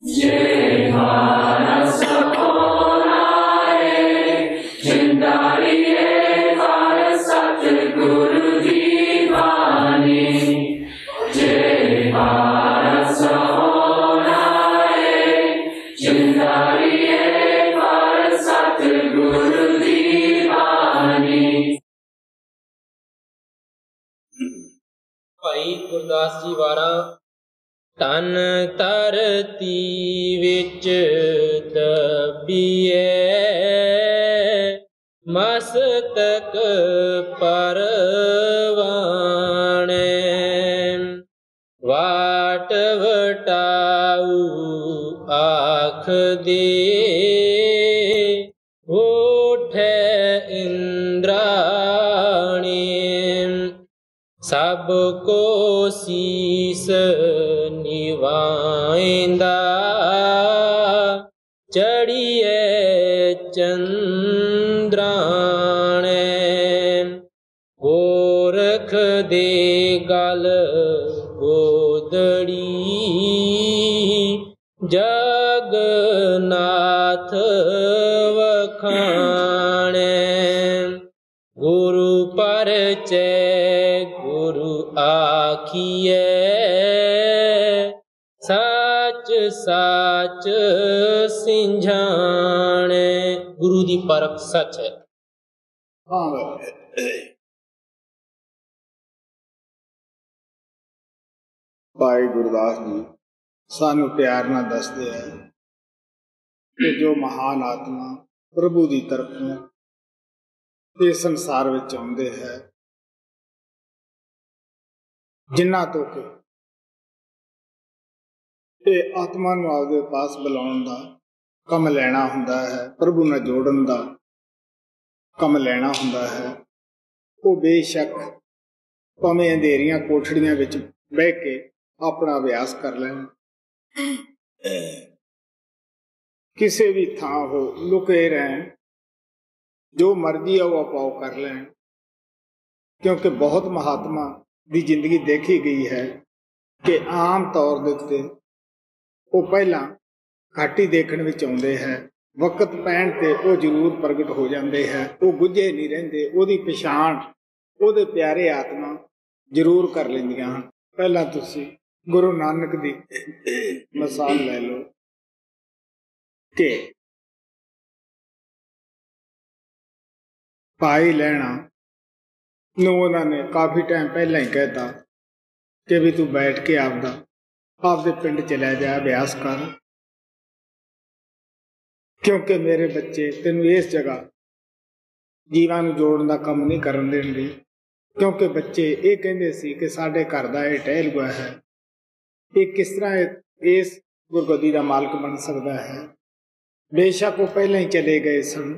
जय भारत सहोना रे, जिंदारी रे भारत सतगुरु की बानी। जय भारत सहोना रे, जिंदारी रे भारत सतगुरु की बानी। भाई गुरदास जी वारा। तन धरती विच दबिए, मस्तक परवाने। वाट वटाऊ आख दे, उठे इंद्राणी। सबको शीस निवाइंदा, चढ़िए चंद्राणे। गोरख दे गल गोदड़ी, जगन्नाथ वखाणे। गुरु परचय गुरु आखिए, सच सच सिंझाणे। गुरु दी परख सच है। भाई गुरदास जी सानू प्यार नाल दसदे है कि जो महान आत्मा प्रभु की तरफों इस संसार विच आउंदे है, जिन्हां तो कि ਇਹ आत्मा ਨੂੰ ਆਪਦੇ पास बुलाउण ਦਾ ਕੰਮ ਲੈਣਾ ਹੁੰਦਾ है, प्रभु ਨਾਲ जोड़न ਦਾ ਕੰਮ ਲੈਣਾ ਹੁੰਦਾ है, ਉਹ बेशक ਭਾਵੇਂ अंधेरियां कोठड़ियां विच बह के अपना अभ्यास कर लें, किसी भी थां हो लुके रहें, जो मर्जी है वो अपाओ कर लें। क्योंकि बहुत महात्मा की जिंदगी देखी गई है कि आम तौर दे उत्ते वो पहला घट ही देखण विच आउंदे है, वक्त पैण ते वो जरूर प्रगट हो जाते हैं, वो गुझे नहीं रहिंदे, ओदी पछाण ओदे प्यारे आत्मा जरूर कर लैंदियां हन। पहला तुसी गुरु नानक दी मिसाल ले लो कि भाई लैणा नूं उन्होंने काफ़ी टाइम पहला ही कहता कि भी तू बैठ के आपदे पिंड चला जा, अभ्यास कर, क्योंकि मेरे बच्चे तेनू इस जगह जीवां नूं जोड़न दा काम नहीं करन देंदे। क्योंकि बच्चे ये कहंदे सी कि साडे घर दा इह टहलुआ है, ये किस तरह इस गुरगद्दी दा मालक बन सकता है। बेशक वो पहले ही चले गए सन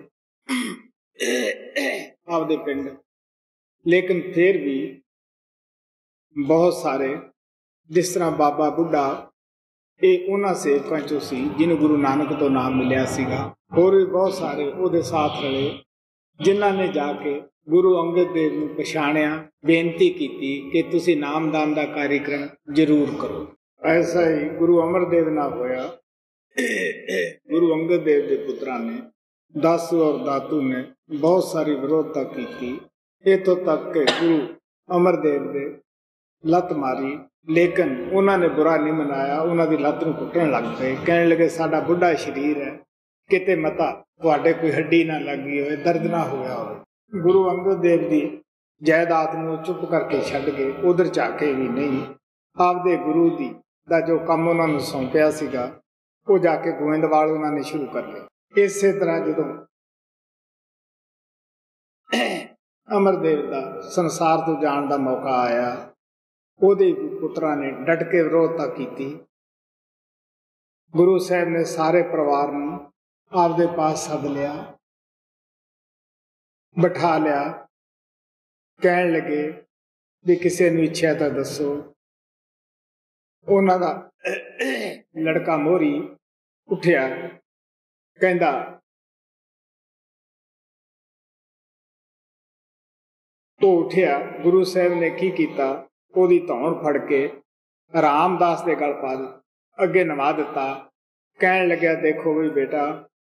आपदे पिंड, लेकिन फिर भी बहुत सारे जिस तरह बाबा बुढ़ा ये उन्हां सेवकां चों सी जिन्हों गुरु नानक तो नाम मिलिया सीगा, होर भी बहुत सारे उहदे साथ रले जिन्हां ने जाके गुरु अंगद देव नूं पछाणिया, बेनती की कि तुसीं नामदान का कार्यक्रम जरूर करो। ऐसा ही गुरु अमरदेव नाल होया। गुरु अंगद देव के पुत्रां ने दासू और दातू ने बहुत सारी विरोधता की, इतों तक के गुरु अमरदेव ने लत मारी, लेकिन उन्होंने बुरा नहीं मनाया, उन्होंने लत नूं कुटण लग पे, कहने लगे साडा बुढ़ा शरीर है, किते मता तुहाडे कोई हड्डी ना लगी होए, दर्द ना होया होए। गुरु अंगद देव की जायदाद नूं चुप करके छड्ड के उधर झाके भी नहीं, आपदे गुरु दी दा जो काम उन्होंने सौंपिया सीगा वो जाके गोविंदवाल उन्होंने शुरू कर लिया। इसे तरह जो अमरदेव का संसार तो जाण का मौका आया, ਉਹਦੇ पुत्रा ने डट के विरोधता की। गुरु साहब ने सारे परिवार नूं आपदे पास सद लिया, बिठा लिया, कहन लगे भी किसी नूं इच्छा तो दसो। उन्हां दा लड़का मोहरी उठिया, कहंदा तो उठिया। गुरु साहब ने की कीता, ਉਹਦੀ ਧੌਣ ਫੜ ਕੇ ਰਾਮਦਾਸ ਦੇ ਗਲ ਪਾ ਦਿੱਤਾ, ਅੱਗੇ ਨਵਾ ਦਿੱਤਾ कहन लग्या देखो भी बेटा,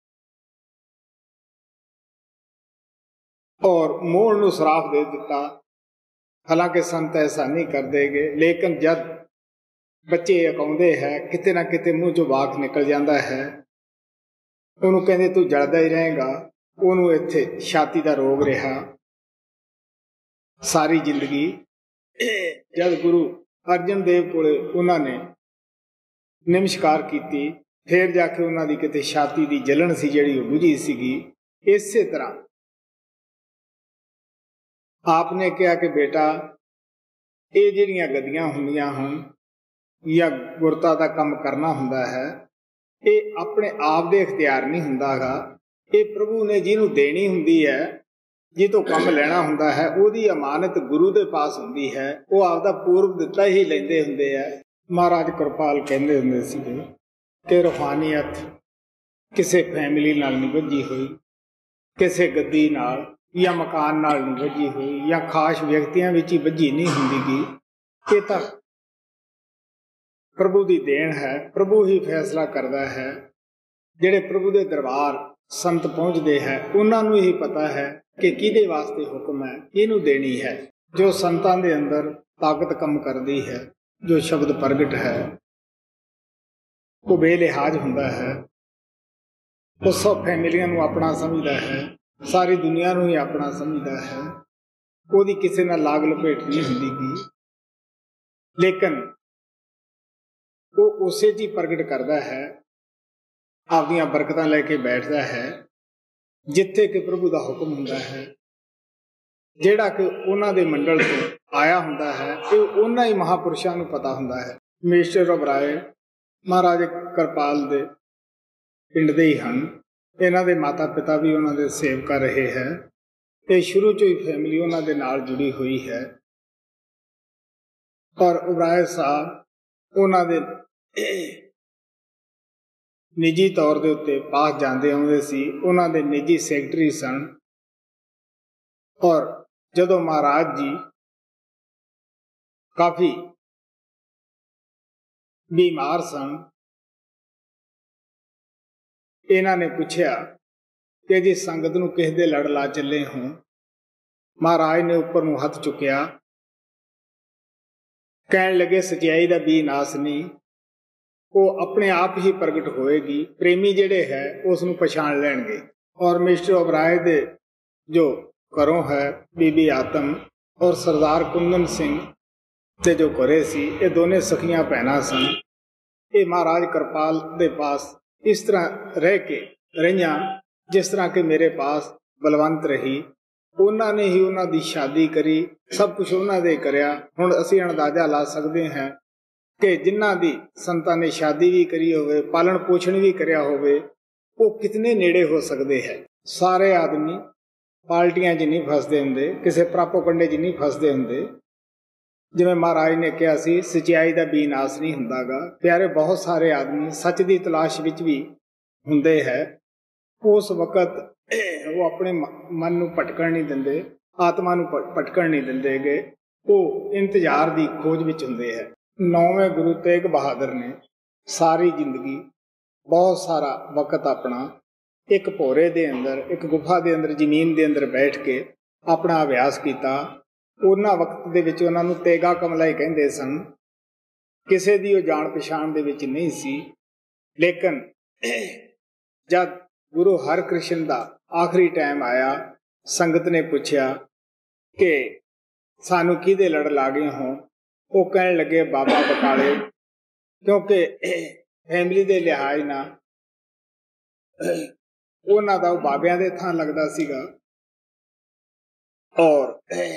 और मोड़ नूं सराफ दे दिता। हालांकि संत ऐसा नहीं कर देगे, लेकिन जब बच्चे अकाउंदे है किते ना किते मूँह चों वाक निकल जाता है। उन्होंने कहते तू जलदा ही रहेगा। उन्होंने इत्थे छाती का रोग रहा सारी जिंदगी। जब गुरु अर्जन देव को उन्होंने नमस्कार की, फिर जाके उन्होंने किते छाती की जलन सी जिहड़ी वो बुझी सीगी। इसे तरह आपने कहा कि बेटा ये जिहड़ियां गद्दियां हुंदियां हन या गुरता का काम करना हुंदा है, ये अपने आप दे इख्तियार नहीं हुंदागा। ये प्रभु ने जिन्हों देनी हुंदी है, जितों काम लेना हुंदा है, उहदी अमानत गुरु दे पास हुंदी है। वो आपदा पूर्व दिता ही लैंदे हुंदे है। महाराज कृपाल कहंदे हुंदे सीगे कि रूहानियत किसी फैमिली नाल नहीं वजी हुई, किसी गद्दी नाल या मकान नाल नहीं वजी हुई, या खास व्यक्तियों विच ही वजी नहीं हुंदीगी। ये तां प्रभु की देन है, प्रभु ही फैसला करता है। जिहड़े प्रभु के दरबार संत पहुंचते हैं उन्होंने ही पता है कि किहदे वास्ते हुक्म है, किहनूं देनी है। जो संतां दे अंदर ताकत कम करती है, जो शब्द प्रगट है वो बेलिहाज हुंदा है। वो सब फैमिलियां नूं अपना समझदा है, सारी दुनिया नूं ही अपना समझदा है। ओहदी किसी नाल लाग लपेट नहीं हुंदी, लेकिन वो उसे जी प्रगट करता है, आपदियां बरकतां लैके बैठता है जिथे कि प्रभु का हुक्म हुंदा है। जिहड़ा कि उन्हां दे मंडल तो आया हुंदा है, ये उन्हां ही महापुरुषां नूं पता हुंदा है। मिस्टर ओबराय महाराज कृपाल दे पिंड दे ही हन। इन्हां दे माता पिता भी उन्हां दे सेवका रहे हैं। ते शुरू चों ही फैमिली उन्हां दे नाल जुड़ी हुई है। और ओबराय साहब उन्हां दे निजी तौर के उत्ते पास जाते आउंदे सी। उन्हां दे निजी सैकटरी सन। और जदों महाराज जी काफी बीमार सन, इन्हां ने पूछया कि जी संगत नूं किस दे लड़ ला चले हो। महाराज ने उपर नूं हथ चुकिया, कहन लगे सच्चाई दा बी नास नहीं, वो अपने आप ही प्रगट होएगी। प्रेमी जिहड़े है उस नूं पछाण लैणगे। और मिस्टर ओबराय दे जो घरों है बीबी आतम और सरदार कुंदन सिंह दे जो घरे सी, ये दोने सखियां भैणां सन। ये महाराज कृपाल दे पास इस तरह रह के रहियां जिस तरह के मेरे पास बलवंत रही। उन्होंने ही उन्हों की शादी करी, सब कुछ उन्होंने करया। हुण असीं अंदाजा ला सकते हैं कि जिन्हां दी संतां ने शादी भी करी होवे, पालन पोषण भी करया होवे, वो कितने नेड़े हो सकते हैं। सारे आदमी पार्टियां च नहीं फसदे हुंदे, किसी प्रापोकंडे च नहीं फसदे हुंदे। जिवें महाराज ने कहा सी सच्चाई का बी नाश नहीं हुंदागा। प्यारे बहुत सारे आदमी सच की तलाश विच भी हुंदे है। उस वक्त वो अपने मन नूं भटकण नहीं दिंदे, आत्मा नूं भटकण नहीं दिंदे गे। वो इंतजार की खोज विच हुंदे है। 9वें गुरु तेग बहादुर ने सारी जिंदगी बहुत सारा वक्त अपना एक भोरे दे अंदर, एक गुफा दे अंदर, जमीन दे अंदर बैठ के अपना अभ्यास किया। उन्हां वक्त दे विच उन्हां नूं तेगा कमलाई कहंदे सन। किसे दी ओह जान पछाण दे विच नहीं सी। लेकिन जब गुरु हरकृष्ण दा आखिरी टाइम आया, संगत ने पूछया कि सानू किहदे लड़ ला गए हो। वो कहण लगे बाबा बकाले, क्योंकि फैमिली दे लिहाज ना उन्हां दा बाबियां दे थां लगदा सीगा। और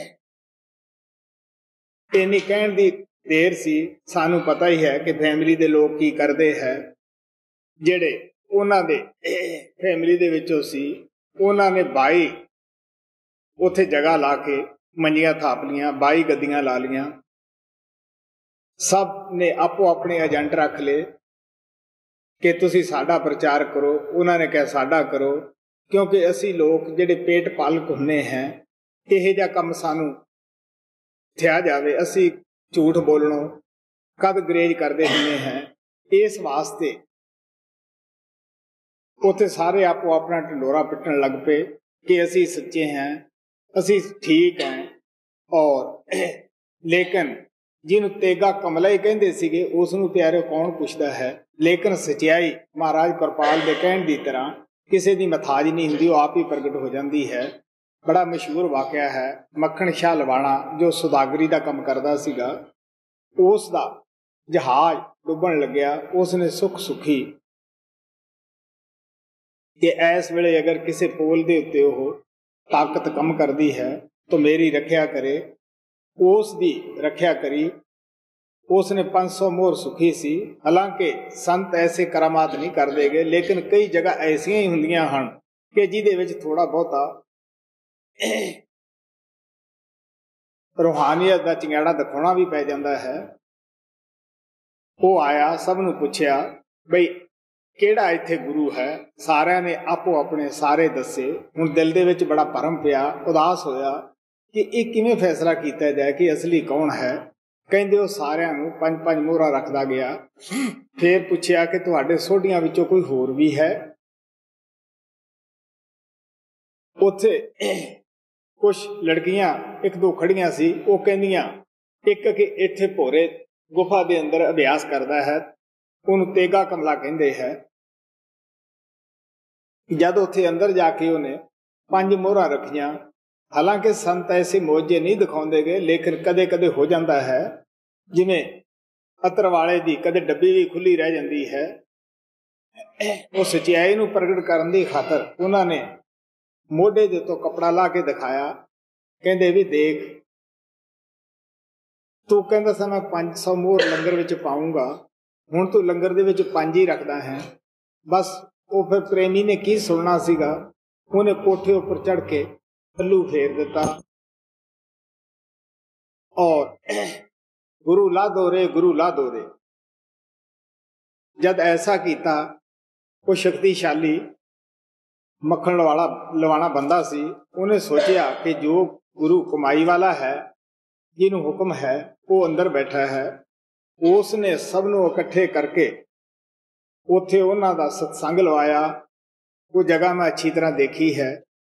इन्नी कहण दी देर सी, सानू पता ही है कि फैमिली दे लोग की करते हैं। जिहड़े उन्हां दे फैमिली दे विचों सी, उन्हां ने 22 उत्थे जगह ला के मंजियां थाप लियां, 22 गद्दियां ला लियां। सब ने आपो अपने एजेंट रख ले कि तुसी साडा प्रचार करो। उन्होंने कहा साडा करो, क्योंकि असी लोग जिहड़े पेट पालक हुंदे हैं, इहो जिहा काम सानू थिया जावे, असी झूठ बोलणों कद गरेज करते हुंदे हैं। इस वास्ते ਉੱਥੇ ਸਾਰੇ ਆਪੋ ਆਪਣਾ ਢਿੰਡੋਰਾ ਪਿੱਟਣ ਲੱਗ ਪਏ ਕਿ ਅਸੀਂ ਸੱਚੇ ਹਾਂ, ਅਸੀਂ ਠੀਕ ਹਾਂ। ਔਰ ਲੇਕਿਨ ਜਿਹਨੂੰ ਤੇਗਾ ਕਮਲਾ ਹੀ ਕਹਿੰਦੇ ਸੀਗੇ ਉਸ ਨੂੰ ਪਿਆਰੇ ਕੌਣ ਪੁੱਛਦਾ ਹੈ। ਲੇਕਿਨ ਸਚਾਈ ਮਹਾਰਾਜ ਕਿਰਪਾਲ ਦੇ ਕਹਿਣ ਦੀ ਤਰ੍ਹਾਂ ਕਿਸੇ ਦੀ ਮਥਾਜ ਨਹੀਂ ਹੁੰਦੀ, ਉਹ ਆਪ ਹੀ ਪ੍ਰਗਟ ਹੋ ਜਾਂਦੀ ਹੈ। ਬੜਾ ਮਸ਼ਹੂਰ ਵਾਕਿਆ ਹੈ, ਮੱਖਣ ਸ਼ਾਹ ਲਵਾਣਾ ਜੋ ਸੁਦਾਗਰੀ ਦਾ ਕੰਮ ਕਰਦਾ ਸੀਗਾ, ਉਸ ਦਾ ਜਹਾਜ਼ ਡੁੱਬਣ ਲੱਗਿਆ। ਉਸ ਨੇ ਸੁੱਖ ਸੁਖੀ ਕਿ ਇਸ ਵੇਲੇ ਅਗਰ ਕਿਸੇ ਪੋਲ ਦੇ ਉੱਤੇ ਉਹ ਤਾਕਤ ਕੰਮ ਕਰਦੀ ਹੈ ਤਾਂ ਮੇਰੀ ਰੱਖਿਆ ਕਰੇ। ਉਸ ਦੀ ਰੱਖਿਆ ਕਰੀ। ਉਸ ਨੇ 500 ਮੋਹਰ ਸੁਖੀ ਸੀ। ਹਾਲਾਂਕਿ ਸੰਤ ਐਸੇ ਕਰਾਮਾਤ ਨਹੀਂ ਕਰਦੇ ਗਏ, ਲੇਕਿਨ ਕਈ ਜਗ੍ਹਾ ਐਸੀਆਂ ਹੀ ਹੁੰਦੀਆਂ ਹਨ ਕਿ ਜਿਹਦੇ ਵਿੱਚ ਥੋੜਾ ਬਹੁਤਾ ਰੂਹਾਨੀਅਤ ਦਾ ਚਿੰਗਾੜਾ ਦਿਖਾਉਣਾ ਵੀ ਪੈ ਜਾਂਦਾ ਹੈ। ਉਹ ਆਇਆ, ਸਭ ਨੂੰ ਪੁੱਛਿਆ ਬਈ ਕਿਹੜਾ ਇੱਥੇ ਗੁਰੂ ਹੈ। ਸਾਰਿਆਂ ਨੇ ਆਪੋ ਆਪਣੇ ਸਾਰੇ ਦੱਸੇ। ਹੁਣ ਦਿਲ ਦੇ ਵਿੱਚ ਬੜਾ ਭਰਮ ਪਿਆ, ਉਦਾਸ ਹੋਇਆ ਕਿ ਇਹ ਕਿਵੇਂ ਫੈਸਲਾ ਕੀਤਾ ਜਾਏ ਕਿ ਅਸਲੀ ਕੌਣ ਹੈ। ਕਹਿੰਦੇ ਉਹ ਸਾਰਿਆਂ ਨੂੰ 5-5 ਮੋਹਰਾਂ ਰੱਖਦਾ ਗਿਆ। ਫੇਰ ਪੁੱਛਿਆ ਕਿ ਤੁਹਾਡੇ ਸੋਢੀਆਂ ਵਿੱਚੋਂ ਕੋਈ ਹੋਰ ਵੀ ਹੈ। ਉੱਥੇ ਕੁਛ ਲੜਕੀਆਂ 1-2 ਖੜੀਆਂ ਸੀ। ਉਹ ਕਹਿੰਦੀਆਂ ਇੱਕ ਕਿ ਇੱਥੇ ਭੋਰੇ ਗੁਫਾ ਦੇ ਅੰਦਰ ਅਭਿਆਸ ਕਰਦਾ ਹੈ, ਉਹਨੂੰ ਤੇਗਾ ਕਮਲਾ ਕਹਿੰਦੇ ਹੈ। ਜਦ ਉੱਥੇ ਅੰਦਰ ਜਾ ਕੇ ਉਹਨੇ 5 ਮੋਹਰਾਂ ਰੱਖੀਆਂ। ਹਾਲਾਂਕਿ ਸੰਤ ਐਸੇ ਮੋਜੇ ਨਹੀਂ ਦਿਖਾਉਂਦੇ ਗਏ, ਲੇਕਿਨ ਕਦੇ ਕਦੇ ਹੋ ਜਾਂਦਾ ਹੈ, ਜਿਵੇਂ ਅਤਰ ਵਾਲੇ ਦੀ ਕਦੇ ਡੱਬੀ ਵੀ ਖੁੱਲੀ ਰਹਿ ਜਾਂਦੀ ਹੈ। ਉਹ ਸਚਾਈ ਨੂੰ ਪ੍ਰਗਟ ਕਰਨ ਦੀ ਖਾਤਰ ਉਹਨਾਂ ਨੇ ਮੋਢੇ ਦੇ ਉੱਤੋਂ ਕੱਪੜਾ ਲਾ ਕੇ ਦਿਖਾਇਆ। ਕਹਿੰਦੇ ਵੀ ਦੇਖ, ਤੂੰ ਕਹਿੰਦਾ ਸੀ ਮੈਂ 500 ਮੋਹਰ ਲੰਗਰ ਵਿੱਚ ਪਾਊਂਗਾ, ਹੁਣ ਤੂੰ ਲੰਗਰ ਦੇ ਵਿੱਚ 5 ਹੀ ਰੱਖਦਾ ਹੈ। ਬਸ ਉਹ ਫਿਰ ਪ੍ਰੇਮੀ ਨੇ ਕੀ ਸੁਣਨਾ ਸੀਗਾ, ਉਹਨੇ ਕੋਠੇ ਉੱਪਰ ਚੜ੍ਹ ਕੇ ਪੱਲੂ ਫੇਰ ਦਿੱਤਾ ਔਰ ਗੁਰੂ ਲਾ ਦੋਰੇ, ਗੁਰੂ ਲਾ ਦੋਰੇ। ਜਦ ਐਸਾ ਕੀਤਾ, ਉਹ ਸ਼ਕਤੀਸ਼ਾਲੀ ਮੱਖਣ ਲਵਾਣਾ ਬੰਦਾ ਸੀ। ਉਹਨੇ ਸੋਚਿਆ ਕਿ ਜੋ ਗੁਰੂ ਕਮਾਈ ਵਾਲਾ ਹੈ, ਜਿਹਨੂੰ ਹੁਕਮ ਹੈ, ਉਹ ਅੰਦਰ ਬੈਠਾ ਹੈ। ਉਸ ਨੇ ਸਭ ਨੂੰ ਇਕੱਠੇ ਕਰਕੇ ਉੱਥੇ ਉਹਨਾਂ ਦਾ ਸਤਸੰਗ ਲਵਾਇਆ। ਉਹ ਜਗ੍ਹਾ ਮੈਂ ਅੱਛੀ ਤਰ੍ਹਾਂ ਦੇਖੀ ਹੈ।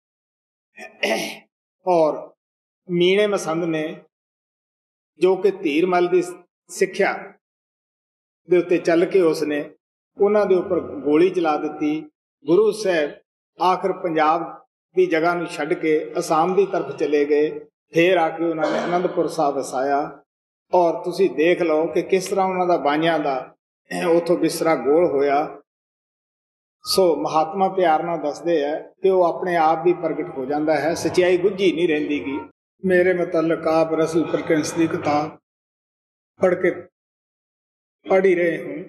ਔਰ ਮੀਣੇ ਮਸੰਦ ਨੇ, ਜੋ ਕਿ ਧੀਰਮਲ ਦੀ ਸਿੱਖਿਆ ਦੇ ਉੱਤੇ ਚੱਲ ਕੇ ਉਸਨੇ ਉਹਨਾਂ ਦੇ ਉੱਪਰ ਗੋਲੀ ਚਲਾ ਦਿੱਤੀ। ਗੁਰੂ ਸਾਹਿਬ ਆਖਰ ਪੰਜਾਬ ਦੀ ਜਗ੍ਹਾ ਨੂੰ ਛੱਡ ਕੇ ਅਸਾਮ ਦੀ ਤਰਫ ਚਲੇ ਗਏ। ਫੇਰ ਆ ਕੇ ਉਹਨਾਂ ਨੇ ਅਨੰਦਪੁਰ ਸਾਹਿਬ ਵਸਾਇਆ। ਔਰ ਤੁਸੀਂ ਦੇਖ ਲਓ ਕਿ ਕਿਸ ਤਰ੍ਹਾਂ ਉਹਨਾਂ ਦਾ ਬਾਈਆਂ ਦਾ ਉੱਥੋਂ ਬਿਸਤਰਾ ਗੋਲ ਹੋਇਆ। ਸੋ ਮਹਾਤਮਾ ਪਿਆਰ ਨਾਲ ਦੱਸਦੇ ਹੈ ਕਿ ਉਹ ਆਪਣੇ ਆਪ ਵੀ ਪ੍ਰਗਟ ਹੋ ਜਾਂਦਾ ਹੈ, ਸੱਚਾਈ ਗੁੱਝੀ ਨਹੀਂ ਰਹਿੰਦੀ ਗੀ। ਮੇਰੇ ਮੁਤਲਕ ਆਪ ਰਸਲ ਪ੍ਰਕਿੰਸ ਦੀ ਕਿਤਾਬ ਪੜ੍ਹ ਹੀ ਰਹੇ ਹੋ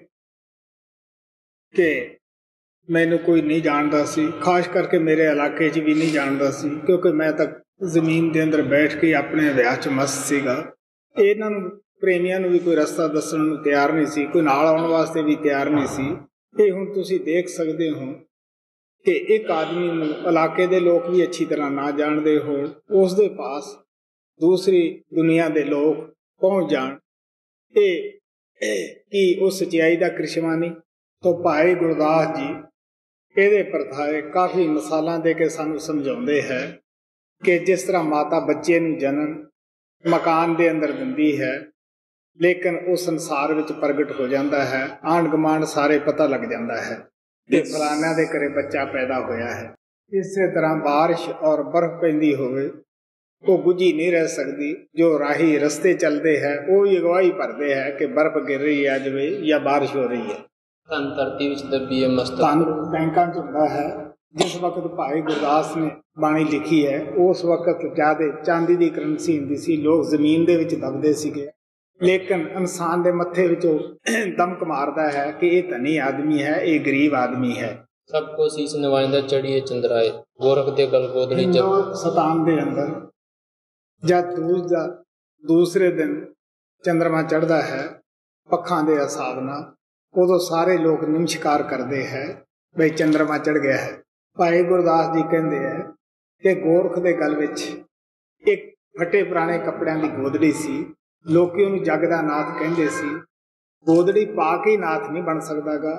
ਕਿ ਮੈਨੂੰ ਕੋਈ ਨਹੀਂ ਜਾਣਦਾ ਸੀ, ਖਾਸ ਕਰਕੇ ਮੇਰੇ ਇਲਾਕੇ 'ਚ ਵੀ ਨਹੀਂ ਜਾਣਦਾ ਸੀ, ਕਿਉਂਕਿ ਮੈਂ ਤਾਂ ਜ਼ਮੀਨ ਦੇ ਅੰਦਰ ਬੈਠ ਕੇ ਆਪਣੇ ਵਿਆਹ 'ਚ ਮਸਤ ਸੀਗਾ। ਇਹਨਾਂ ਨੂੰ ਪ੍ਰੇਮੀਆਂ ਨੂੰ ਵੀ ਕੋਈ ਰਸਤਾ ਦੱਸਣ ਨੂੰ ਤਿਆਰ ਨਹੀਂ ਸੀ, ਕੋਈ ਨਾਲ ਆਉਣ ਵਾਸਤੇ ਵੀ ਤਿਆਰ ਨਹੀਂ ਸੀ। ਇਹ ਹੁਣ ਤੁਸੀਂ ਦੇਖ ਸਕਦੇ ਹੋ ਕਿ ਇੱਕ ਆਦਮੀ ਨੂੰ ਇਲਾਕੇ ਦੇ ਲੋਕ ਵੀ ਅੱਛੀ ਤਰ੍ਹਾਂ ਨਾ ਜਾਣਦੇ ਹੋਣ, ਉਸ ਦੇ ਪਾਸ ਦੂਸਰੀ ਦੁਨੀਆ ਦੇ ਲੋਕ ਪਹੁੰਚ ਜਾਣ, ਇਹ ਕੀ ਉਹ ਸਚਾਈ ਦਾ ਕ੍ਰਿਸ਼ਮਾ ਨਹੀਂ? ਤਾਂ ਭਾਈ ਗੁਰਦਾਸ ਜੀ ਇਹਦੇ ਪਰਥਾਏ ਕਾਫੀ ਮਿਸਾਲਾਂ ਦੇ ਕੇ ਸਾਨੂੰ ਸਮਝਾਉਂਦੇ ਹੈ ਕਿ ਜਿਸ ਤਰ੍ਹਾਂ ਮਾਤਾ ਬੱਚੇ ਨੂੰ ਜਨਮ ਮਕਾਨ ਦੇ ਅੰਦਰ ਦਿੰਦੀ ਹੈ, ਲੇਕਿਨ ਉਹ ਸੰਸਾਰ ਵਿੱਚ ਪ੍ਰਗਟ ਹੋ ਜਾਂਦਾ ਹੈ, ਆਂਢ ਗੁਆਂਢ ਸਾਰੇ ਪਤਾ ਲੱਗ ਜਾਂਦਾ ਹੈ ਕਿ ਫਲਾਨਿਆਂ ਦੇ ਘਰੇ ਬੱਚਾ ਪੈਦਾ ਹੋਇਆ ਹੈ। ਇਸੇ ਤਰ੍ਹਾਂ ਬਾਰਿਸ਼ ਔਰ ਬਰਫ਼ ਪੈਂਦੀ ਹੋਵੇ, ਉਹ ਗੁੱਝੀ ਨਹੀਂ ਰਹਿ ਸਕਦੀ। ਜੋ ਰਾਹੀ ਰਸਤੇ ਚੱਲਦੇ ਹੈ ਉਹ ਵੀ ਅਗਵਾਈ ਭਰਦੇ ਹੈ ਕਿ ਬਰਫ਼ ਗਿਰ ਰਹੀ ਹੈ ਜਿਵੇਂ, ਜਾਂ ਬਾਰਿਸ਼ ਹੋ ਰਹੀ ਹੈ। ਧਨ ਧਰਤੀ ਵਿੱਚ ਦੱਬੀ ਹੈ ਮਸਤਕ। ਧਨ ਬੈਂਕਾਂ 'ਚ ਹੁੰਦਾ ਹੈ। ਜਿਸ ਵਕਤ ਭਾਈ ਗੁਰਦਾਸ ਨੇ ਬਾਣੀ ਲਿਖੀ ਹੈ, ਉਸ ਵਕਤ ਜ਼ਿਆਦਾ ਚਾਂਦੀ ਦੀ ਕਰੰਸੀ ਹੁੰਦੀ ਸੀ, ਲੋਕ ਜ਼ਮੀਨ ਦੇ ਵਿੱਚ ਦੱਬਦੇ ਸੀਗੇ। ਲੇਕਿਨ ਇਨਸਾਨ ਦੇ ਮੱਥੇ ਵਿੱਚ ਦਮਕ ਮਾਰਦਾ ਹੈ ਕਿ ਇਹ ਧਨੀ ਆਦਮੀ ਹੈ, ਇਹ ਗਰੀਬ ਆਦਮੀ ਹੈ। ਸਭ ਕੋ ਸੀਸ ਨਵਾਇਂਦਾ ਚੜੀਏ ਚੰਦਰਾਏ, ਗੋਰਖ ਦੇ ਗਲ ਗੋਦੜੀ ਸਤਾਨ ਦੇ ਅੰਦਰ ਜਦ ਦੂਸਰੇ ਦਿਨ ਚੰਦਰਮਾ ਚੜ੍ਹਦਾ ਹੈ ਪੱਖਾਂ ਦੇ ਹਿਸਾਬ ਨਾਲ, ਉਦੋਂ ਸਾਰੇ ਲੋਕ ਨਮਸਕਾਰ ਕਰਦੇ ਹੈ ਬਈ ਚੰਦਰਮਾ ਚੜ੍ਹ ਗਿਆ ਹੈ। ਭਾਈ ਗੁਰਦਾਸ ਜੀ ਕਹਿੰਦੇ ਹੈ ਕਿ ਗੋਰਖ ਦੇ ਗਲ ਵਿੱਚ ਇੱਕ ਫਟੇ ਪੁਰਾਣੇ ਕੱਪੜਿਆਂ ਦੀ ਗੋਦੜੀ ਸੀ। ਲੋਕੀ ਉਹਨੂੰ ਜੱਗ ਦਾ ਨਾਥ ਕਹਿੰਦੇ ਸੀ। ਗੋਦੜੀ ਪਾ ਕੇ ਨਾਥ ਨਹੀਂ ਬਣ ਸਕਦਾ ਗਾ,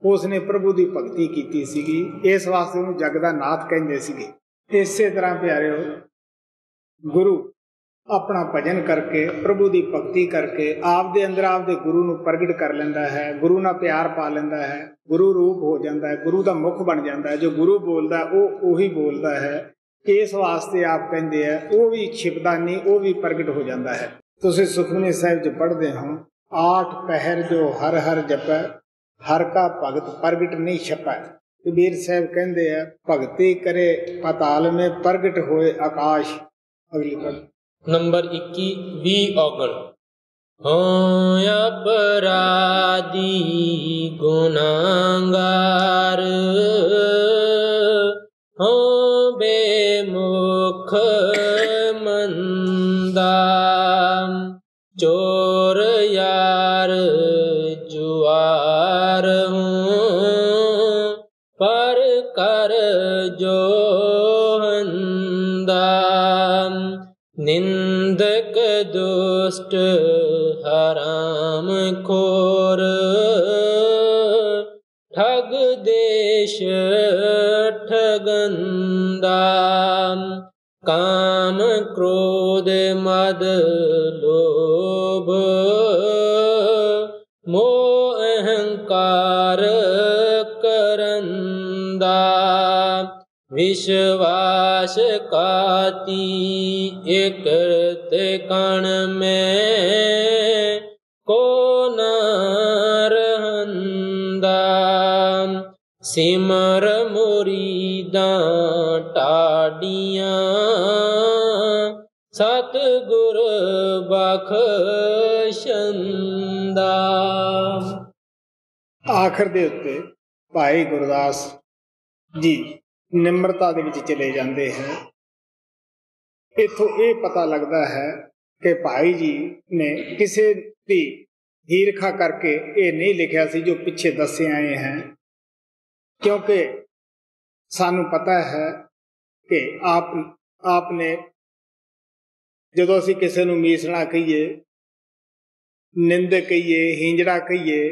ਉਸਨੇ ਪ੍ਰਭੂ ਦੀ ਭਗਤੀ ਕੀਤੀ ਸੀਗੀ, ਇਸ ਵਾਸਤੇ ਉਹਨੂੰ ਜਗ ਦਾ ਨਾਥ ਕਹਿੰਦੇ ਸੀਗੇ। ਇਸੇ ਤਰ੍ਹਾਂ ਪਿਆਰਿਓ, ਗੁਰੂ ਆਪਣਾ ਭਜਨ ਕਰਕੇ, ਪ੍ਰਭੂ ਦੀ ਭਗਤੀ ਕਰਕੇ ਆਪ ਦੇ ਅੰਦਰ ਆਪ ਦੇ ਗੁਰੂ ਨੂੰ ਪ੍ਰਗਟ ਕਰ ਲੈਂਦਾ ਹੈ, ਗੁਰੂ ਨਾਲ ਪਿਆਰ ਪਾ ਲੈਂਦਾ ਹੈ, ਗੁਰੂ ਰੂਪ ਹੋ ਜਾਂਦਾ ਹੈ, ਗੁਰੂ ਦਾ ਮੁਖ ਬਣ ਜਾਂਦਾ ਹੈ। ਜੋ ਗੁਰੂ ਬੋਲਦਾ ਉਹ ਉਹੀ ਬੋਲਦਾ ਹੈ। ਇਸ ਵਾਸਤੇ ਆਪ ਕਹਿੰਦੇ ਆ ਉਹ ਵੀ ਛਿਪਦਾ ਨਹੀਂ, ਉਹ ਵੀ ਪ੍ਰਗਟ ਹੋ ਜਾਂਦਾ ਹੈ। ਤੁਸੀਂ ਸੁਖਮਨੀ ਸਾਹਿਬ 'ਚ ਪੜ੍ਹਦੇ ਹੋ, 8 ਪਹਿਰ ਜੋ ਹਰ ਹਰ ਜਪੈ, ਹਰ ਕਾ ਭਗਤ ਪ੍ਰਗਟ ਨਹੀਂ ਛਪੈ। ਕਬੀਰ ਸਾਹਿਬ ਕਹਿੰਦੇ ਆ ਭਗਤੀ ਕਰੇ ਪਾਤਾਲ ਮੇਂ, ਪ੍ਰਗਟ ਹੋਏ ਆਕਾਸ਼। ਅਗਲੀ ਪੜ੍ਹ। ਨੰਬਰ 21 20 ਔਗਣ। ਹਾਂ ਅਪਰਾਧੀ ਗੁਨਾਹਗਾਰ, ਹਾਂ ਬੇਮੁਖ ਮੰਦਾ, ਚੋਰ ਯਾਰ ਜੁਆਰ ਹੂੰ, ਪਰ ਕਰ ਜੋ ਹੰਦਾ, ਨਿੰਦਕ ਦੁਸ਼ਟ ਹਰਾਮ ਖੋਰ, ਠਗ ਦੇਸ਼ ਠਗੰਦਾ, ਕਾਮ ਕ੍ਰੋਧ ਮਦ ਲੋਭ, ਮੋਹ ਅਹੰਕਾਰ ਕਰੰਦਾ, ਵਿਸ਼ਵਾਸ ਕਾਤੀ ਇਕ ਤੇ ਕਣ ਮੈਂ, ਕੋ ਨਾ ਰਹੰਦਾ, ਸਿਮਰ ਮੁਰੀਦਾਂ ਢਾਡੀਆਂ, ਸਤਿਗੁਰ ਬਖਸ਼ੰਦਾ। ਆਖਰ ਦੇ ਉੱਤੇ ਭਾਈ ਗੁਰਦਾਸ ਜੀ ਨਿਮਰਤਾ ਦੇ ਵਿੱਚ ਚਲੇ ਜਾਂਦੇ ਹੈ। ਇੱਥੋਂ ਇਹ ਪਤਾ ਲੱਗਦਾ ਹੈ ਕਿ ਭਾਈ ਜੀ ਨੇ ਕਿਸੇ ਦੀ ਈਰਖਾ ਕਰਕੇ ਇਹ ਨਹੀਂ ਲਿਖਿਆ ਸੀ ਜੋ ਪਿੱਛੇ ਦੱਸੇ ਆਏ हैं, क्योंकि ਸਾਨੂੰ ਪਤਾ ਹੈ ਕਿ ਆਪ ਨੇ ਜਦੋਂ ਅਸੀਂ ਕਿਸੇ ਨੂੰ ਮੀਸਣਾ ਕਹੀਏ, ਨਿੰਦਕ ਕਹੀਏ, ਹਿੰਜੜਾ ਕਹੀਏ,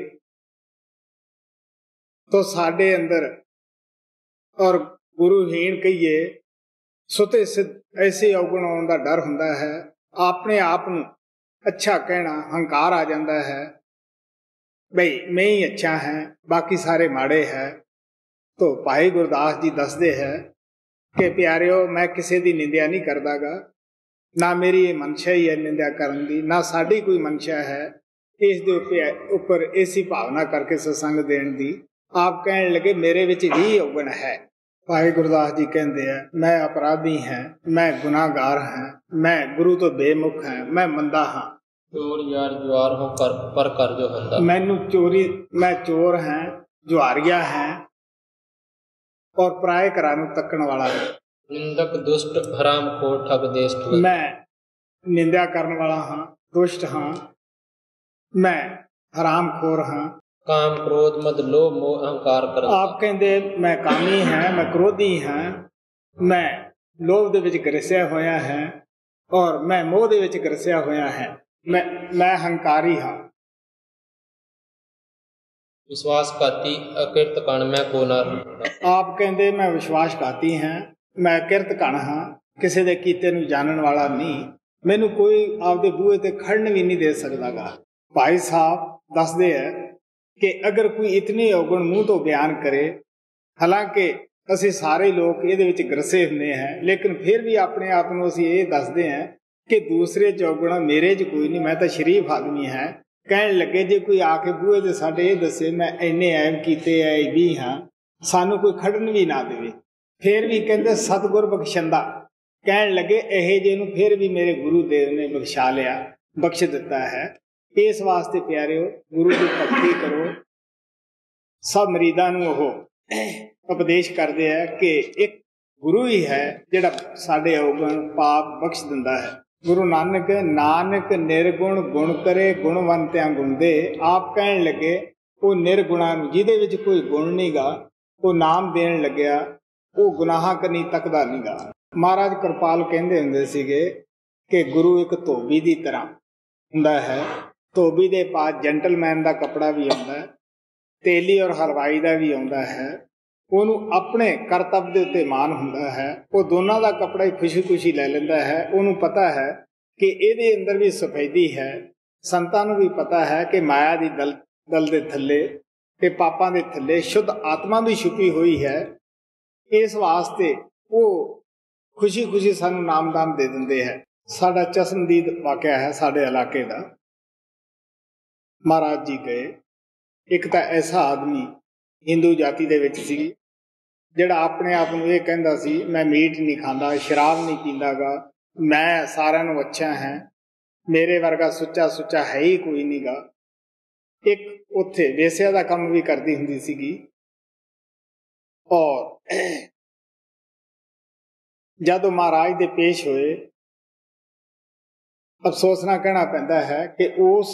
ਤਾਂ ਸਾਡੇ ਅੰਦਰ ਔਰ ਗੁਰੂਹੀਣ ਕਹੀਏ, ਸੁਤੇ ਐਸੇ ਔਗਣ ਆਉਣ ਦਾ ਡਰ ਹੁੰਦਾ ਹੈ। ਆਪਣੇ ਆਪ ਨੂੰ ਅੱਛਾ ਕਹਿਣਾ ਹੰਕਾਰ ਆ ਜਾਂਦਾ ਹੈ, ਬਈ ਮੈਂ ਹੀ ਅੱਛਾ ਹੈ, ਬਾਕੀ ਸਾਰੇ ਮਾੜੇ ਹੈ। तो भाई गुरदास जी दसदे है कि प्यारिओ, मैं किसी की निंदा नहीं करदागा, ना मेरी ये मनशा ही है निंदा करन दी, ना साड़ी कोई मनशा है इस दे उपर ऐसी भावना करके सत्संग देण दी। आप कहने लगे मेरे विच भी औगण है। भाई गुरदास जी कहते हैं मैं अपराधी हैं, मैं गुनाहगार हैं, मैं गुरु तो बेमुख हैं, मैं मंदा हाँ। चोर यार जुआर हो पर कर जो हंदा, मैनू चोरी, मैं चोर हैं, जुआरिया हैं और पराए घरां नूं तकण वाला है। निंदक दुष्ट हराम खोर ठग देश ठग, मैं निंदा करने वाला हाँ, दुष्ट हाँ, मैं हराम खोर हाँ। काम क्रोध मद लोभ मोह अहंकार कर। आप कहते मैं कामी हैं, मैं क्रोधी हैं, मैं लोभ दे विच घिरसिया होया है और मैं मोह दे विच घिरसिया होया है, मैं हंकारी हाँ। विश्वासघाती अकिरत कण मैं को ना। आप कहते मैं विश्वासघाती हैं, मैं किरत कण हाँ, किसी दे कीते नूं जानन वाला नहीं, मैनू कोई आपदे बूहे ते खड़न भी नहीं दे सकदा गा। भाई साहब दसदे है कि अगर कोई इतनी औगण मूँह तो बयान करे, हालांकि असीं सारे लोग इहदे विच ग्रसे हुंदे हैं, लेकिन फिर भी अपने आप नूं असीं इह दसदे हैं कि दूसरे च औगण मेरे च कोई नहीं, मैं तो शरीफ आदमी है। कहण लगे जे कोई आके बूहे ते साडे इह दसे मैं इन्ने ऐब कीते ऐ भी हाँ, सानू कोई खड़न भी ना देवे, फिर भी कहते सतगुर बख्शंदा। कहण लगे इहे जे नूं फिर भी मेरे गुरुदेव ने बख्शा लिया, बख्श दिता है। इस वास्ते प्यारिओ गुरु की भगती करो। सब मरीदां नूं ओह उपदेश करते हैं कि एक गुरु ही है जिहड़ा साडे औगण पाप बख्श दिंदा है। गुरु नानक नानक निर्गुण गुण करे, गुणवंत्यां गुण दे। आप कहण लगे वो निर्गुणा नूं जिहदे विच कोई गुण नहीं गा, वो नाम देण लग्या, वो गुनाहां कनी तकदा नहीं गा। महाराज कृपाल कहंदे हुंदे सीगे कि गुरु एक धोबी दी तरह हुंदा है। धोबी दे पास जेंटलमैन दा कपड़ा भी हुंदा है ਤੇਲੀ ਔਰ ਹਲਵਾਈ ਦਾ ਵੀ ਆਉਂਦਾ ਹੈ। ਉਹਨੂੰ ਆਪਣੇ ਕਰਤੱਵ ਦੇ ਉੱਤੇ ਮਾਣ ਹੁੰਦਾ ਹੈ। ਉਹ ਦੋਨਾਂ ਦਾ ਕੱਪੜਾ ਹੀ ਖੁਸ਼ੀ ਖੁਸ਼ੀ ਲੈ ਲੈਂਦਾ ਹੈ। ਉਹਨੂੰ ਪਤਾ ਹੈ ਕਿ ਇਹਦੇ ਅੰਦਰ ਵੀ ਸਫੈਦੀ ਹੈ। ਸੰਤਾਂ ਨੂੰ ਵੀ ਪਤਾ ਹੈ ਕਿ ਮਾਇਆ ਦੀ ਦਲ ਦੇ ਥੱਲੇ ਤੇ ਪਾਪਾਂ ਦੇ ਥੱਲੇ ਸ਼ੁੱਧ ਆਤਮਾ ਵੀ ਛੁਪੀ ਹੋਈ ਹੈ। ਇਸ ਵਾਸਤੇ ਉਹ ਖੁਸ਼ੀ ਖੁਸ਼ੀ ਸਾਨੂੰ ਨਾਮਦਾਨ ਦੇ ਦਿੰਦੇ ਹੈ। ਸਾਡਾ ਚਸ਼ਮਦੀਦ ਵਾਕਿਆ ਹੈ ਸਾਡੇ ਇਲਾਕੇ ਦਾ। ਮਹਾਰਾਜ ਜੀ ਗਏ, ਇੱਕ ਤਾਂ ਐਸਾ ਆਦਮੀ ਹਿੰਦੂ ਜਾਤੀ ਦੇ ਵਿੱਚ ਸੀ ਜਿਹੜਾ ਆਪਣੇ ਆਪ ਨੂੰ ਇਹ ਕਹਿੰਦਾ ਸੀ ਮੈਂ ਮੀਟ ਨਹੀਂ ਖਾਂਦਾ, ਸ਼ਰਾਬ ਨਹੀਂ ਪੀਂਦਾ ਗਾ, ਮੈਂ ਸਾਰਿਆਂ ਨੂੰ ਅੱਛਾ ਹੈ, ਮੇਰੇ ਵਰਗਾ ਸੁੱਚਾ ਹੈ ਹੀ ਕੋਈ ਨਹੀਂ ਗਾ। ਇੱਕ ਉੱਥੇ ਵੇਸਿਆ ਦਾ ਕੰਮ ਵੀ ਕਰਦੀ ਹੁੰਦੀ ਸੀਗੀ। ਔਰ ਜਦੋਂ ਮਹਾਰਾਜ ਦੇ ਪੇਸ਼ ਹੋਏ, ਅਫਸੋਸ ਨਾਲ ਕਹਿਣਾ ਪੈਂਦਾ ਹੈ ਕਿ ਉਸ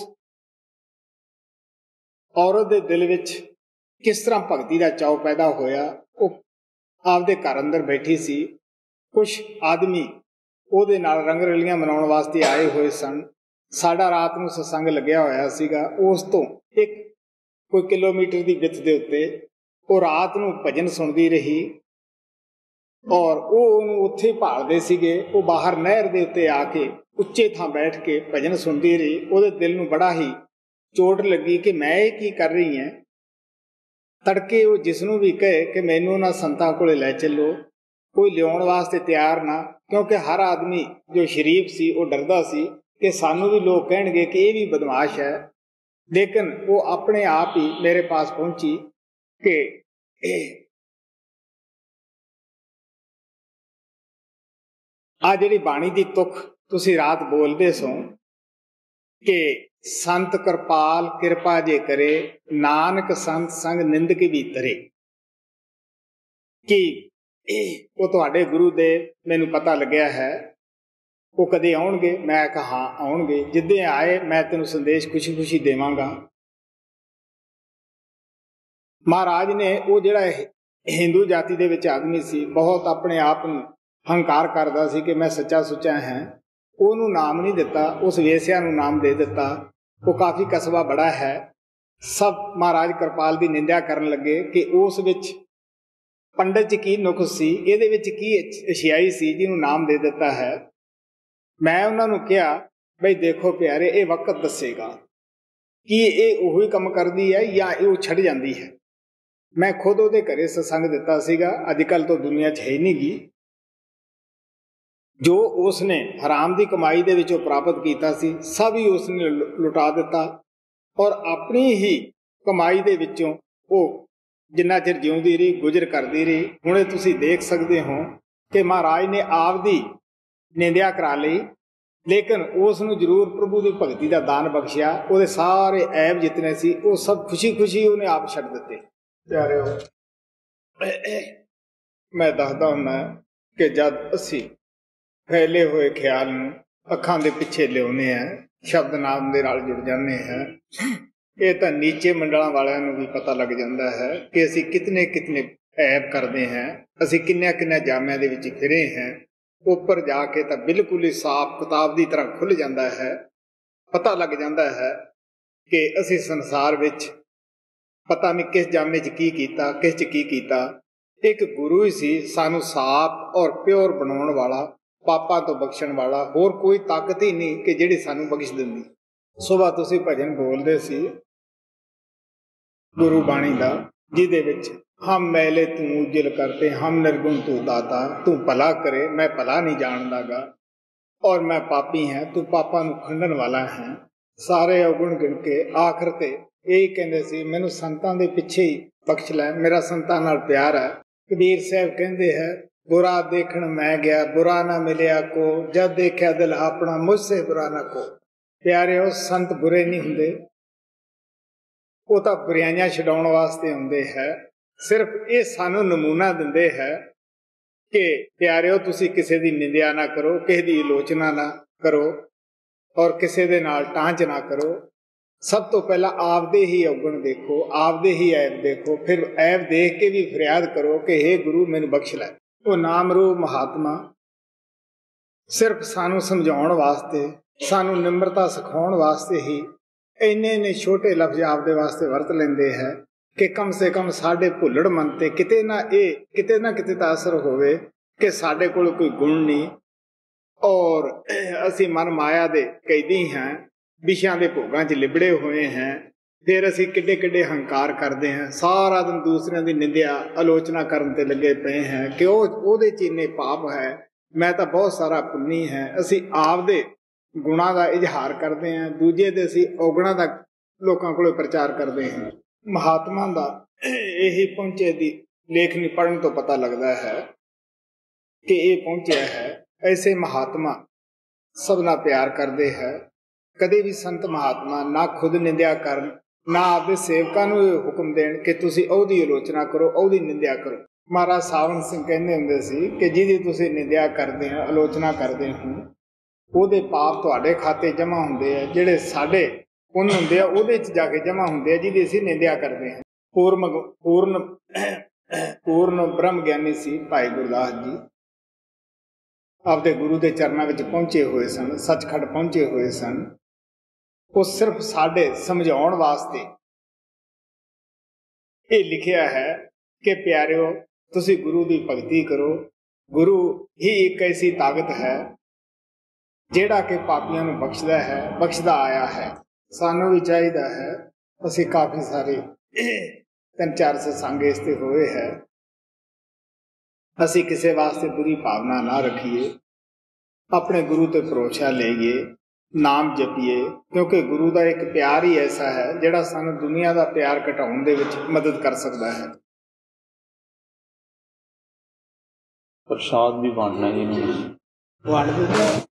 ਔਰਤ ਦੇ ਦਿਲ ਵਿੱਚ ਕਿਸ ਤਰ੍ਹਾਂ ਭਗਤੀ ਦਾ ਚਾਅ ਪੈਦਾ ਹੋਇਆ। ਉਹ ਆਪਦੇ ਘਰ ਅੰਦਰ ਬੈਠੀ ਸੀ। ਕੁਛ ਆਦਮੀ ਉਹਦੇ ਨਾਲ ਰੰਗ ਰਲੀਆਂ ਮਨਾਉਣ ਵਾਸਤੇ ਆਏ ਹੋਏ ਸਨ। ਸਾਡਾ ਰਾਤ ਨੂੰ ਸਤਸੰਗ ਲੱਗਿਆ ਹੋਇਆ ਸੀਗਾ। ਉਸ ਤੋਂ ਕੋਈ ਕਿਲੋਮੀਟਰ ਦੀ ਵਿੱਥ ਦੇ ਉੱਤੇ ਉਹ ਰਾਤ ਨੂੰ ਭਜਨ ਸੁਣਦੀ ਰਹੀ ਔਰ ਉਹ ਉਹਨੂੰ ਉੱਥੇ ਭਾਲਦੇ ਸੀਗੇ। ਉਹ ਬਾਹਰ ਨਹਿਰ ਦੇ ਉੱਤੇ ਆ ਕੇ ਉੱਚੇ ਥਾਂ ਬੈਠ ਕੇ ਭਜਨ ਸੁਣਦੀ ਰਹੀ। ਉਹਦੇ ਦਿਲ ਨੂੰ ਬੜਾ ਹੀ ਚੋਟ ਲੱਗੀ ਕਿ ਮੈਂ ਇਹ ਕੀ ਕਰ ਰਹੀ ਹਾਂ। ਤੜਕੇ ਉਹ ਜਿਸ ਨੂੰ ਵੀ ਕਹੇ ਕਿ ਮੈਨੂੰ ਉਹਨਾਂ ਸੰਤਾਂ ਕੋਲੇ ਲੈ ਚੱਲੋ, ਕੋਈ ਲਿਆਉਣ ਵਾਸਤੇ ਤਿਆਰ ਨਾ, ਕਿਉਂਕਿ ਹਰ ਆਦਮੀ ਜੋ ਸ਼ਰੀਫ ਸੀ ਉਹ ਡਰਦਾ ਸੀ ਕਿ ਸਾਨੂੰ ਵੀ ਲੋਕ ਕਹਿਣਗੇ ਕਿ ਇਹ ਵੀ ਬਦਮਾਸ਼ ਹੈ। ਲੇਕਿਨ ਉਹ ਆਪਣੇ ਆਪ ਹੀ ਮੇਰੇ ਪਾਸ ਪਹੁੰਚੀ ਕਿ ਆ ਜਿਹੜੀ ਬਾਣੀ ਦੀ ਤੁਕ ਤੁਸੀਂ ਰਾਤ ਬੋਲਦੇ ਸੋ ਕਿ ਸੰਤ ਕਿਰਪਾਲ ਕਿਰਪਾ ਜੇ ਕਰੇ, ਨਾਨਕ ਸੰਤ ਸੰਗ ਨਿੰਦਕ ਵੀ ਤਰੇ, ਕਿ ਉਹ ਤੁਹਾਡੇ ਗੁਰੂ ਦੇ ਮੈਨੂੰ ਪਤਾ ਲੱਗਿਆ ਹੈ, ਉਹ ਕਦੇ ਆਉਣਗੇ? ਮੈਂ ਕਿਹਾ ਹਾਂ ਆਉਣਗੇ, ਜਿੱਦੇ ਆਏ ਮੈਂ ਤੈਨੂੰ ਸੰਦੇਸ਼ ਖੁਸ਼ੀ ਖੁਸ਼ੀ ਦੇਵਾਂਗਾ। ਮਹਾਰਾਜ ਨੇ ਉਹ ਜਿਹੜਾ ਹਿੰਦੂ ਜਾਤੀ ਦੇ ਵਿੱਚ ਆਦਮੀ ਸੀ, ਬਹੁਤ ਆਪਣੇ ਆਪ ਨੂੰ ਹੰਕਾਰ ਕਰਦਾ ਸੀ ਕਿ ਮੈਂ ਸੱਚਾ ਸੁੱਚਾ ਹਾਂ, ਉਹਨੂੰ ਨਾਮ ਨਹੀਂ ਦਿੱਤਾ, ਉਸ ਵੇਸਿਆ ਨੂੰ ਨਾਮ ਦੇ ਦਿੱਤਾ। ਉਹ ਕਾਫੀ ਕਸਬਾ ਬੜਾ ਹੈ। ਸਭ ਮਹਾਰਾਜ ਕਿਰਪਾਲ ਦੀ ਨਿੰਦਿਆ ਕਰਨ ਲੱਗੇ ਕਿ ਉਸ ਵਿੱਚ ਪੰਡਤ 'ਚ ਕੀ ਨੁਕਸ ਸੀ, ਇਹਦੇ ਵਿੱਚ ਕੀ ਅਛਿਆਈ ਸੀ ਜਿਹਨੂੰ ਨਾਮ ਦੇ ਦਿੱਤਾ ਹੈ। ਮੈਂ ਉਹਨਾਂ ਨੂੰ ਕਿਹਾ ਬਈ ਦੇਖੋ ਪਿਆਰੇ, ਇਹ ਵਕਤ ਦੱਸੇਗਾ ਕਿ ਇਹ ਉਹੀ ਕੰਮ ਕਰਦੀ ਹੈ ਜਾਂ ਇਹ ਉਹ ਛੱਡ ਜਾਂਦੀ ਹੈ। ਮੈਂ ਖੁਦ ਉਹਦੇ ਘਰੇ ਸਤਸੰਗ ਦਿੱਤਾ ਸੀਗਾ, ਅੱਜ ਕੱਲ੍ਹ ਤੋਂ ਦੁਨੀਆ 'ਚ ਹੈ ਨਹੀਂ ਗੀ। ਜੋ ਉਸਨੇ ਹਰਾਮ ਦੀ ਕਮਾਈ ਦੇ ਵਿੱਚੋਂ ਪ੍ਰਾਪਤ ਕੀਤਾ ਸੀ ਸਭ ਹੀ ਉਸਨੇ ਲੁਟਾ ਦਿੱਤਾ ਔਰ ਆਪਣੀ ਹੀ ਕਮਾਈ ਦੇ ਵਿੱਚੋਂ ਉਹ ਜਿੰਨਾ ਚਿਰ ਜਿਉਂਦੀ ਰਹੀ ਗੁਜ਼ਰ ਕਰਦੀ ਰਹੀ। ਹੁਣੇ ਤੁਸੀਂ ਦੇਖ ਸਕਦੇ ਹੋ ਕਿ ਮਹਾਰਾਜ ਨੇ ਆਪ ਦੀ ਨਿੰਦਿਆ ਕਰਾ ਲਈ, ਲੇਕਿਨ ਉਸ ਨੂੰ ਜ਼ਰੂਰ ਪ੍ਰਭੂ ਦੀ ਭਗਤੀ ਦਾ ਦਾਨ ਬਖਸ਼ਿਆ। ਉਹਦੇ ਸਾਰੇ ਐਬ ਜਿਤਨੇ ਸੀ ਉਹ ਸਭ ਖੁਸ਼ੀ ਖੁਸ਼ੀ ਉਹਨੇ ਆਪ ਛੱਡ ਦਿੱਤੇ। ਪਿਆਰਿਓ, ਮੈਂ ਦੱਸਦਾ ਹੁੰਦਾ ਕਿ ਜਦ ਅਸੀਂ ਫੈਲੇ ਹੋਏ ਖਿਆਲ ਨੂੰ ਅੱਖਾਂ ਦੇ ਪਿੱਛੇ ਲਿਆਉਂਦੇ ਹਾਂ, ਸ਼ਬਦ ਨਾਮ ਦੇ ਨਾਲ ਜੁੜ ਜਾਂਦੇ ਹਾਂ, ਇਹ ਤਾਂ ਨੀਚੇ ਮੰਡਲਾਂ ਵਾਲਿਆਂ ਨੂੰ ਵੀ ਪਤਾ ਲੱਗ ਜਾਂਦਾ ਹੈ ਕਿ ਅਸੀਂ ਕਿਤਨੇ ਐਬ ਕਰਦੇ ਹਾਂ, ਅਸੀਂ ਕਿੰਨਿਆਂ ਜਾਮਿਆਂ ਦੇ ਵਿੱਚ ਫਿਰੇ ਹਾਂ। ਉੱਪਰ ਜਾ ਕੇ ਤਾਂ ਬਿਲਕੁਲ ਹੀ ਸਾਫ਼ ਕਿਤਾਬ ਦੀ ਤਰ੍ਹਾਂ ਖੁੱਲ੍ਹ ਜਾਂਦਾ ਹੈ। ਪਤਾ ਲੱਗ ਜਾਂਦਾ ਹੈ ਕਿ ਅਸੀਂ ਸੰਸਾਰ ਵਿੱਚ ਪਤਾ ਨਹੀਂ ਕਿਸ ਜਾਮੇ 'ਚ ਕੀ ਕੀਤਾ, ਕਿਸ 'ਚ ਕੀ ਕੀਤਾ। ਇੱਕ ਗੁਰੂ ਹੀ ਸੀ ਸਾਨੂੰ ਸਾਫ਼ ਔਰ ਪਿਓਰ ਬਣਾਉਣ ਵਾਲਾ, ਪਾਪਾਂ ਤੋਂ ਬਖਸ਼ਣ ਵਾਲਾ। ਹੋਰ ਕੋਈ ਤਾਕਤ ਹੀ ਨਹੀਂ ਕਿ ਜਿਹੜੀ ਸਾਨੂੰ ਬਖਸ਼ ਦਿੰਦੀ। ਸੁਬਾਹ ਤੁਸੀਂ ਭਜਨ ਬੋਲਦੇ ਸੀ ਗੁਰੂ ਬਾਣੀ ਦਾ, ਜਿਹਦੇ ਵਿੱਚ ਹਮ ਮੈਲੇ ਤੂੰ ਉਜਲ ਕਰਤੇ, ਹਮ ਨਿਰਗੁਣ ਤੂੰ ਦਾਤਾ, ਤੂੰ ਭਲਾ ਕਰੇ ਮੈਂ ਭਲਾ ਨਹੀਂ ਜਾਣਦਾ ਗਾ, ਔਰ ਮੈਂ ਪਾਪੀ ਹਾਂ, ਤੂੰ ਪਾਪਾਂ ਨੂੰ ਖੰਡਣ ਵਾਲਾ ਹੈ। ਸਾਰੇ ਔਗੁਣ ਗਿਣ ਕੇ ਆਖਰ ਤੇ ਇਹੀ ਕਹਿੰਦੇ ਸੀ ਮੈਨੂੰ ਸੰਤਾਂ ਦੇ ਪਿੱਛੇ ਹੀ ਬਖਸ਼ ਲੈ, ਮੇਰਾ ਸੰਤਾਂ ਨਾਲ ਪਿਆਰ ਹੈ। ਕਬੀਰ ਸਾਹਿਬ ਕਹਿੰਦੇ ਹੈ ਬੁਰਾ ਦੇਖਣ ਮੈਂ ਗਿਆ, ਬੁਰਾ ਨਾ ਮਿਲਿਆ ਕੋ, ਜਦ ਦੇਖਿਆ ਦਿਲ ਆਪਣਾ ਮੁਝਸੇ ਬੁਰਾ ਨਾ ਕੋ। ਪਿਆਰਿਓ, ਸੰਤ ਬੁਰੇ ਨਹੀਂ ਹੁੰਦੇ, ਉਹ ਤਾਂ ਬੁਰਾਈਆਂ ਛਡਾਉਣ ਵਾਸਤੇ ਹੁੰਦੇ ਹੈ। ਸਿਰਫ ਇਹ ਸਾਨੂੰ ਨਮੂਨਾ ਦਿੰਦੇ ਹੈ ਕਿ ਪਿਆਰਿਓ ਤੁਸੀਂ ਕਿਸੇ ਦੀ ਨਿੰਦਿਆ ਨਾ ਕਰੋ, ਕਿਸੇ ਦੀ ਆਲੋਚਨਾ ਨਾ ਕਰੋ ਔਰ ਕਿਸੇ ਦੇ ਨਾਲ ਟਾਂਚ ਨਾ ਕਰੋ। ਸਭ ਤੋਂ ਪਹਿਲਾਂ ਆਪਦੇ ਹੀ ਔਗਣ ਦੇਖੋ, ਆਪਦੇ ਹੀ ਐਬ ਦੇਖੋ, ਫਿਰ ਐਬ ਦੇਖ ਕੇ ਵੀ ਫਰਿਆਦ ਕਰੋ ਕਿ ਹੇ ਗੁਰੂ ਮੈਨੂੰ ਬਖਸ਼ ਲੈ। ਉਹ ਨਾਮ ਰੂਪ ਮਹਾਤਮਾ ਸਿਰਫ ਸਾਨੂੰ ਸਮਝਾਉਣ ਵਾਸਤੇ, ਸਾਨੂੰ ਨਿਮਰਤਾ ਸਿਖਾਉਣ ਵਾਸਤੇ ਹੀ ਇੰਨੇ ਛੋਟੇ ਲਫ਼ਜ਼ ਆਪਦੇ ਵਾਸਤੇ ਵਰਤ ਲੈਂਦੇ ਹੈ कि कम से कम साढ़े भुल्लड़ मन ते किते ना किते तां असर होवे कि साढ़े कोल कोई गुण नहीं और असी मन माया दे कैदी हैं, विषयां दे भोगां च लिबड़े हुए हैं। फिर असी किड्डे किड्डे हंकार करते हैं, सारा दिन दूसरिਆਂ ਦੀ निंदिया आलोचना करन ते लगे पे हैं कि ਉਹਦੇ ਚ ਇੰਨੇ पाप है, मैं तो बहुत सारा पुन्नी है। असी आपदे गुणा का इजहार करते हैं, दूजे दे असी औगणा का लोगों को प्रचार करते हैं। महात्मा का यही पहुंचे दी लेखनी पढ़ने तो पता लगता है कि ये पहुंचा है। ऐसे महात्मा सबना प्यार करते हैं। कदे भी संत महात्मा ना खुद निंदिया करन, ना आपके सेवकां नूं हुक्म देण कि तुसीं ओहदी आलोचना करो, ओहदी निंदिया करो। महाराज सावन सिंह कहंदे हुंदे सी कि जिहदी तुसीं निंदिया करदे हो, आलोचना करदे हो, ਉਹਦੇ पाप तुहाडे खाते जमा हुंदे आ, ਜਿਹੜੇ ਸਾਡੇ पुण्य हुंदे आ ਉਹਦੇ ਚ ਜਾ ਕੇ जमा हुंदे आ ਜਿਹਦੀ ਅਸੀਂ ਨਿੰਦਿਆ ਕਰਦੇ ਹਾਂ। पूर्ण ब्रह्म ज्ञानी सी भाई गुरदास जी, आपदे गुरु के चरणों में पहुंचे हुए सन, सचखंड पहुंचे हुए सन। वो सिर्फ साडे समझाउण वास्ते ये लिखिया है कि प्यारिओ तुसी गुरु की भगती करो। गुरु ही एक ऐसी ताकत है जिहड़ा कि पापियां नूं बख्शदा है, बख्शदा आया है। सानू भी चाहिदा है, असी काफ़ी सारे 3-4 सत्संग इस ते होए है, असी किसी वास्ते बुरी भावना ना रखिए, अपने गुरु ते भरोसा लईए, नाम जपीए, क्योंकि गुरु का एक प्यार ही ऐसा है जिहड़ा सानू दुनिया का प्यार घटाउण दे विच मदद कर सकता है। प्रसाद भी बांटना जी, वंड दित्ता।